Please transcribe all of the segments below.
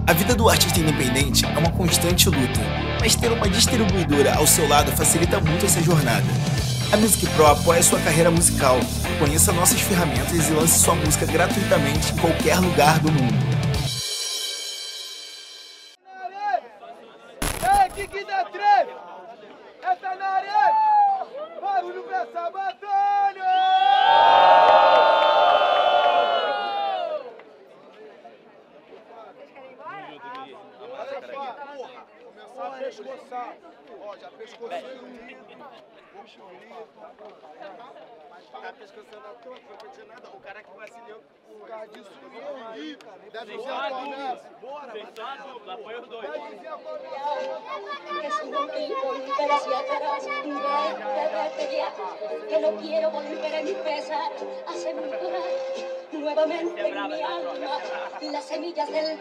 A vida do artista independente é uma constante luta, mas ter uma distribuidora ao seu lado facilita muito essa jornada. A Music Pro apoia sua carreira musical. Conheça nossas ferramentas e lance sua música gratuitamente em qualquer lugar do mundo. Ei, que dá três? Essa na arena! Barulho pra essa batalha! Começar a pescoçar. Ó, já pescoçou tá pescoçando à toa, não vai dizer nada. O cara que vacilhou. O cara disso aí. Deve ser a começa. Bora, dupla, apoia os dois. Que no quiero volver a empezar a sembrar nuevamente en mi alma las semillas del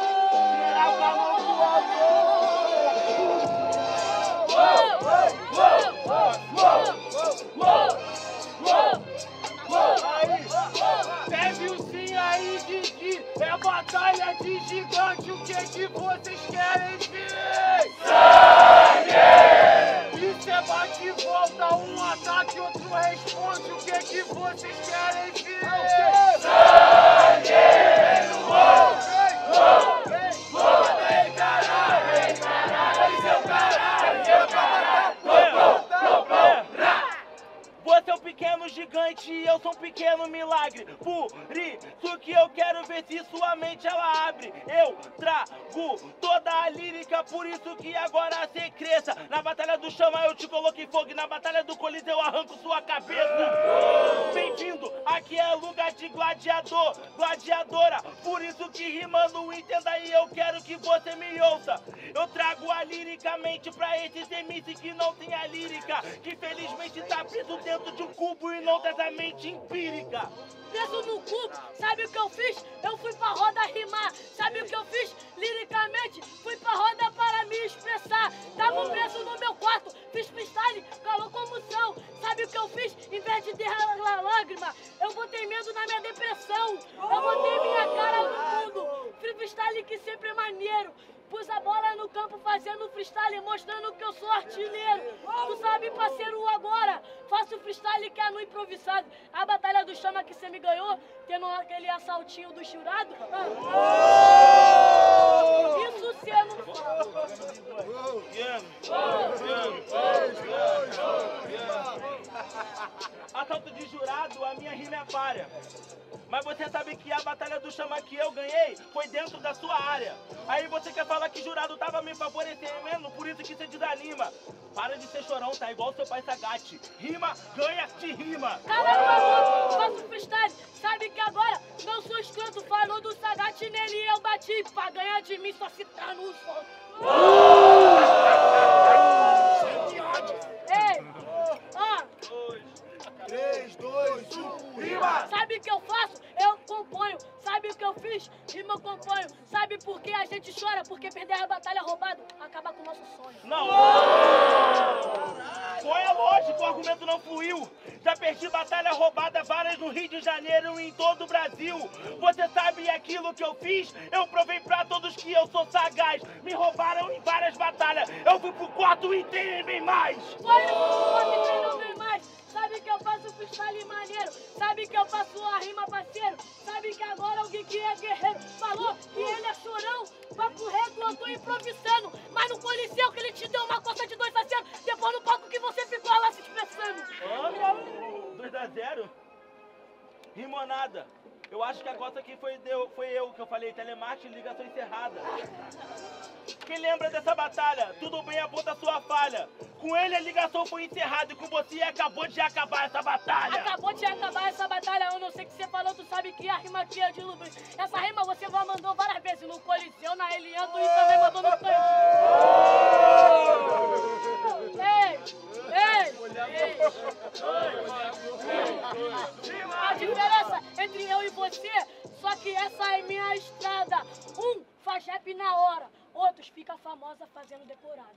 Teve o sim aí, Didi. É batalha de gigante. O que vocês querem ver? Sangue! Isso é bate e volta. Um ataque, outro responde. O que vocês querem ver? Sangue! Vem no gol! Vem, caralho! Vem, caralho! Seu caralho! Seu caralho! Você é um pequeno gigante e eu sou um pequeno milagre. Por isso que eu quero ver se sua mente ela abre. Eu trago toda a lírica, por isso que agora você cresça. Na batalha do chama eu te coloquei fogo, na batalha do coliseu eu arranco sua cabeça. Bem-vindo, aqui é lugar de gladiador, gladiadora. Por isso que rimando entenda e eu quero que você me ouça. Eu trago a liricamente pra esses MCs que não tem a lírica, que felizmente tá preso dentro de um cubo e não dessa mente empírica. Preso no cubo, sabe o que eu fiz? Eu fui pra roda rimar. Sabe o que eu fiz? Liricamente, fui pra roda para me expressar. Tava preso no meu quarto, fiz freestyle com a locomoção. Sabe o que eu fiz? Em vez de derramar lágrima, eu botei medo na minha depressão. Eu botei minha cara no mundo. Freestyle que sempre é maneiro. Pus a bola no campo fazendo freestyle, mostrando que eu sou artilheiro. Tu sabe, parceiro, agora faço freestyle que é no improvisado. A batalha do chama que você me ganhou, tendo aquele assaltinho do jurado. Isso cê não fala. Assalto de jurado, a minha rima é párea. Mas você sabe que a batalha do chama que eu ganhei foi dentro da sua área. Aí você quer falar que jurado tava me favorecendo, por isso que você desanima. Para de ser chorão, tá igual seu pai Sagate. Rima, ganha, te rima. Caralho, maluco, faço freestyle. Sabe que agora não sou escroto. Falou do Sagate, nele eu bati. Pra ganhar de mim só se tá no sol. Ei, ó. 3, 2, 1, rima! Sabe o que eu faço? Eu componho. Sabe o que eu fiz? Rima, eu componho. Sabe por que a gente chora? Porque perder a batalha roubado acaba com o nosso sonho. Não! Foi é lógico, o argumento não fluiu. Já perdi batalha roubada várias no Rio de Janeiro e em todo o Brasil. Você sabe aquilo que eu fiz? Eu provei pra todos que eu sou sagaz. Me roubaram em várias batalhas. Eu fui pro quarto e tem bem mais. Foi isso, pode ter não vem mais. Sabe que eu faço freestyle maneiro. Sabe que eu faço a rima, parceiro. Sabe que agora alguém que é guerreiro falou que ele é chorão. Papo reto, eu tô improvisando. Mas no Coliseu que ele te deu uma costa de 2-0. Depois no palco que você ficou lá se expressando. 2-0? Rimonada. Eu acho que a costa aqui foi eu que eu falei. Telemarketing, ligação encerrada. Quem lembra dessa batalha? Tudo bem, aponta a sua falha. Com ele a ligação foi encerrada e com você acabou de acabar essa batalha. Acabou de acabar essa batalha, eu não sei o que você falou, tu sabe que a rima aqui é de Lubris. Essa rima você já mandou várias vezes no Coliseu, na Elianto e também mandou no Cantinho. A diferença entre eu e você, só que essa é minha estrada. Um faz rap na hora, outros fica famosa fazendo decorada.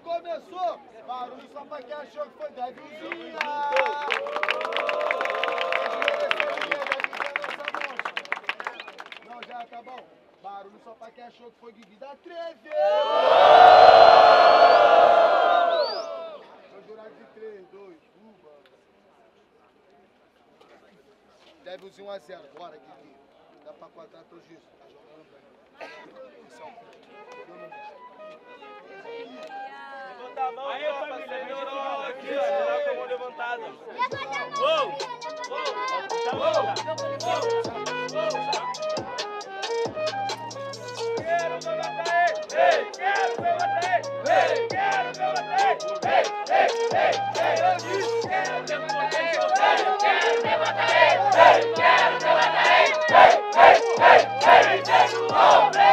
começou! Barulho só pra quem achou que foi Devilzinha! Não, já tá bom. Barulho só pra quem achou que foi Guigui da 13! Vou jurar de 3, 2, 1. Devilzinho 1 a 0. Bora, Guigui. Dá pra quadrar todos isso. Tá jogando, velho. Levanta a mão, aí, família. Melhorou aqui, ó. Com a mão levantada. Quero meu Bataê! Ei! Quero meu Bataê! Ei! Quero meu Bataê! Ei! Ei! Ei! Eu disse! Quero meu Bataê! Quero meu Bataê! Ei! Quero meu Bataê! Ei! Deixa o homem!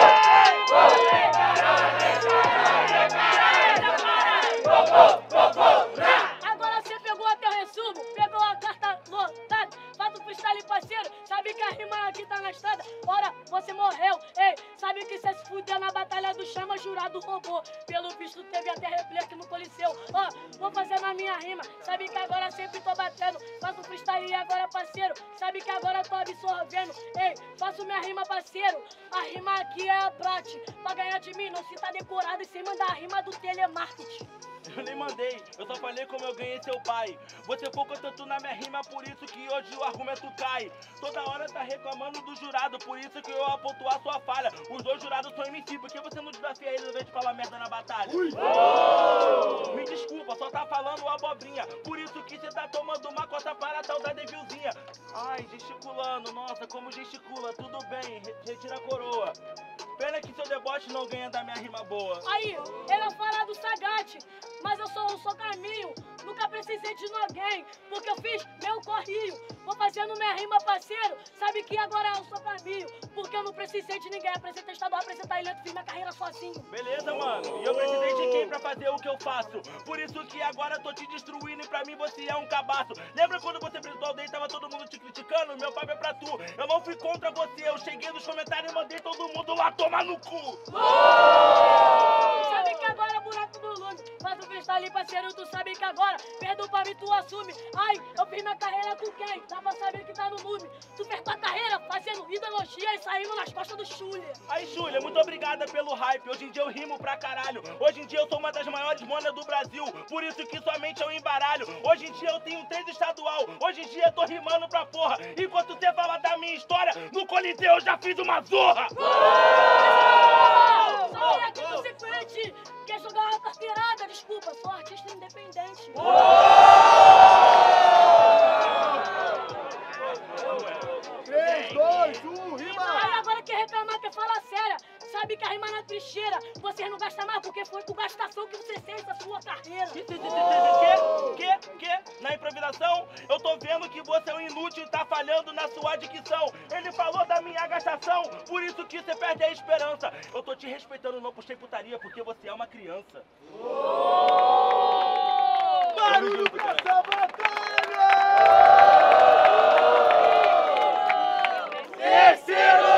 Agora você pegou até o resumo, pegou a carta lotada, faz o freestyle, parceiro, sabe que a rima aqui tá na estrada, ora, você morreu, ei, sabe que cê se fudeu na batalha do chama, jurado roubou, pelo visto teve até reflexo no coliseu, ó, vou fazer na minha rima, sabe que agora sempre tô batendo, faço freestyle e agora, parceiro, sabe que agora tô absorvendo, ei, faço minha rima, parceiro, a rima aqui é a prate, pra ganhar de mim não se tá decorado e sem mandar a rima do telemarketing. Eu nem mandei, eu só falei como eu ganhei seu pai. Você foca tanto na minha rima, por isso que hoje o argumento cai. Toda hora tá reclamando do jurado, por isso que eu vou pontuar sua falha. Os dois jurados são MC, por que você não desafia eles ao invés de falar merda na batalha? Me desculpa, só tá falando abobrinha. Por isso que você tá tomando uma costa para tal da Devilzinha. Ai, gesticulando, nossa, como gesticula, tudo bem, retira a coroa. Pena que seu deboche não ganha da minha rima boa. Aí, ele fala do Sagate, mas eu sou caminho. Nunca precisei de ninguém, porque eu fiz meu corrinho. Vou fazendo minha rima, parceiro, sabe que agora eu sou caminho. Porque eu não precisei de ninguém, apresentei estadual, apresentar elenco, fiz minha carreira sozinho. Beleza, mano, e eu precisei de quem pra fazer o que eu faço? Por isso que agora eu tô te destruindo e pra mim você é um cabaço. Lembra quando você apresentou alguém e tava todo mundo te criticando? Meu papo é pra tu, eu não fui contra você. Eu cheguei nos comentários e mandei todo mundo lá tomar no cu. Sabe que agora é buraco do lume, faz o freestyle, parceiro, tu sabe que agora perdeu pra mim, tu assume. Ai, eu fiz minha carreira com quem? Dá pra saber que tá no lume. Tu fez tua carreira fazendo ideologia e saindo nas costas do Xulia. Aí, Xulia, muito obrigada pelo hype. Hoje em dia eu rimo pra caralho. Hoje em dia eu sou uma das maiores monas do Brasil. Por isso que somente eu embaralho. Hoje em dia eu tenho 3 estadual. Hoje em dia eu tô rimando pra porra. Enquanto você fala da minha história, no Coliseu eu já fiz uma zorra. Sai aqui consequente. Quer jogar uma carteirada? Desculpa, sou artista independente. 3, 2, 1, rima! Aí agora quer reclamar, quer falar séria. Sabe que a rima na trincheira vocês não gastam mais porque foi com gastação que você fez a sua carreira. Que? Na improvisação? Eu tô vendo que você é um inútil e tá falhando na sua dicção. Ele falou da minha gastação, por isso que você perde a esperança. Eu tô te respeitando, não puxei putaria porque você é uma criança. Barulho pra essa batalha! Terceiro!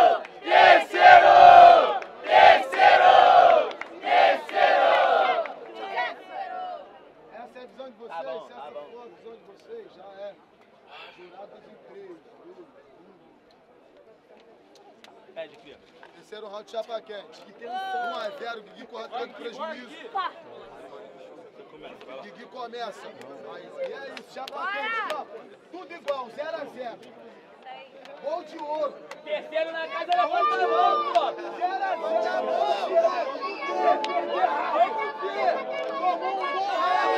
Essa é a visão de vocês, essa for a visão de vocês, já é. Jurados em 3, 2, 1. Pede, cria. Terceiro round, chapa quente. 1 a 0, Guigui corre atrás do prejuízo. Pá. Guigui começa. E é isso, chapa quente, ó. Tudo igual, 0 a 0. Gol de ouro. Terceiro na casa, levanta a mão, pô! 0 a 0. Tem que ter. Tomou um gol.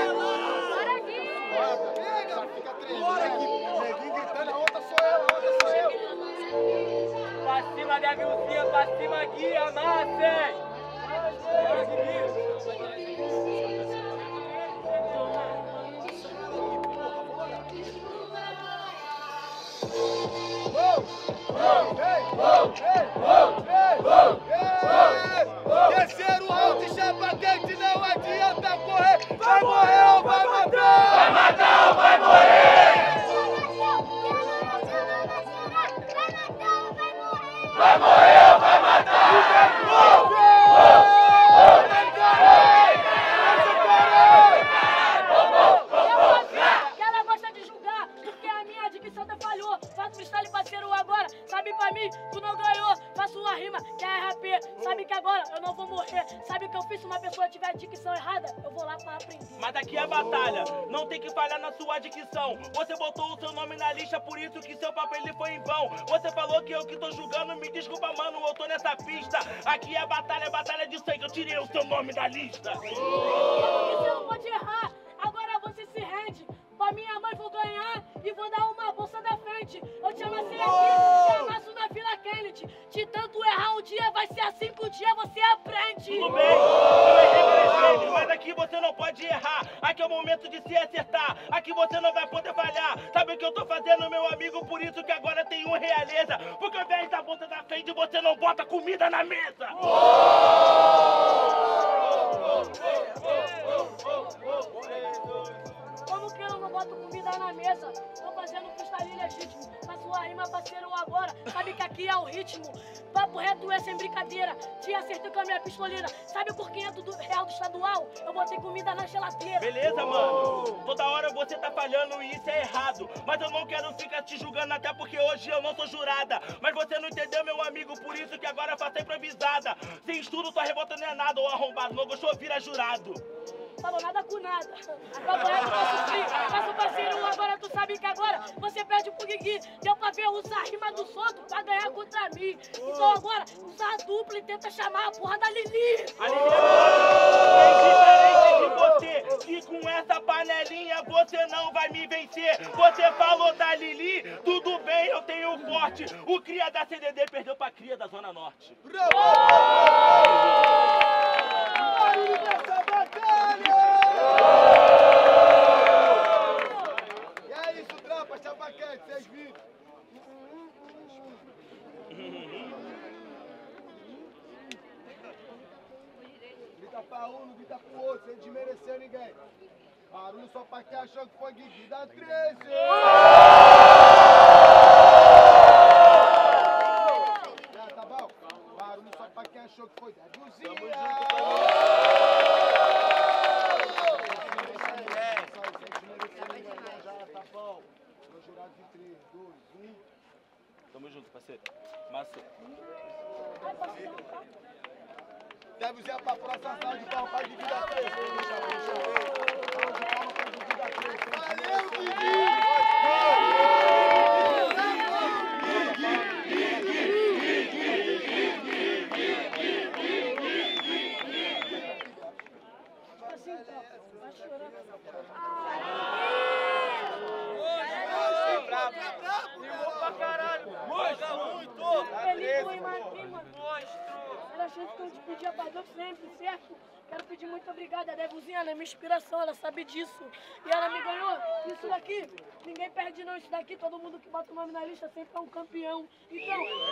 Pega, fica treinando. Neguinho gritando, a outra sou eu, a outra sou eu. Pra cima, Devilzinha, pra cima, Gui, amassem! Terceiro round, chapa quente, não adianta correr. Vai morrer ou vai matar? Vai matar ou vai morrer? Vai morrer ou vai matar? Tu não ganhou, faço uma rima, que é RP. Sabe que agora eu não vou morrer. Sabe o que eu fiz? Se uma pessoa tiver dicção errada, eu vou lá pra aprender. Mas aqui é batalha, não tem que falhar na sua dicção. Você botou o seu nome na lista, por isso que seu papo ele foi em vão. Você falou que eu que tô julgando, me desculpa, mano, eu tô nessa pista. Aqui é batalha de sangue, eu tirei o seu nome da lista. Você não pode errar, agora você se rende. Pra minha mãe vou ganhar e vou dar uma bolsa da frente. Eu te amassei aqui, te amasso na Vila Kennedy. De tanto errar um dia, vai ser assim que um dia você aprende. Tudo bem, eu errei, mas aqui você não pode errar. Aqui é o momento de se acertar, aqui você não vai poder falhar. Sabe o que eu tô fazendo, meu amigo? Por isso que agora tem um realeza. Porque ao invés da bolsa da frente, você não bota comida na mesa. Como que eu não boto comida na mesa? Tô fazendo freestyle legítimo. Na sua rima, parceiro, agora. Sabe que aqui é o ritmo. Papo reto é sem brincadeira. Te acertei com a minha pistoleira. Sabe por 500 real do estadual? Eu botei comida na geladeira. Beleza, mano. Toda hora você tá falhando e isso é errado. Mas eu não quero ficar te julgando, até porque hoje eu não sou jurada. Mas você não entendeu, meu amigo, por isso que agora faço a improvisada. Sem estudo, tua revolta não é nada, ou arrombado. Não gostou, vira jurado. Falou nada com nada. Papo reto, faço free. Faço parceiro, agora tu sabe que agora você perde pro Guigui. Deu pra ver usar a rima do solto pra ganhar contra mim. Então agora, usa a dupla e tenta chamar a porra da Lili. A Lili é diferente de você. E com essa panelinha você não vai me vencer. Você falou da Lili, tudo bem, eu tenho forte. O cria da CDD perdeu pra cria da Zona Norte. E é isso, tropa, chapaquete, vocês viram? Grita pra um, não grita pro outro, sem desmerecer ninguém. Barulho só pra quem achou que foi Guigui da 13. Tá bom? Barulho só pra quem achou que foi Deduzinha. Tamo junto, parceiro. Massa. Deve ser pra próxima sala de palma pra Guigui da 13. Valeu, Guigui! Vai chorar. Pra caralho, muito! Feliz com o Imatim, mano. Era a chance que eu te pedia pra Deus sempre, certo? Quero pedir muito obrigado. A Devuzinha, ela é minha inspiração, ela sabe disso. E ela me ganhou. Isso daqui, ninguém perde não. Isso daqui, todo mundo que bota o nome na lista sempre é um campeão. Então,